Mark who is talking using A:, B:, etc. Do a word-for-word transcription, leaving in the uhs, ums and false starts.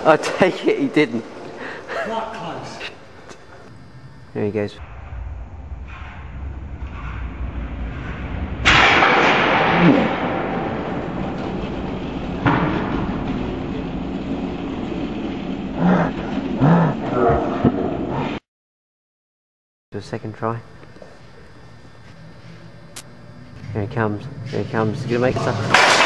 A: I take it he didn't.
B: Quite close.
A: There he goes. Do a second try. Here he comes. Here he comes. He's gonna make it.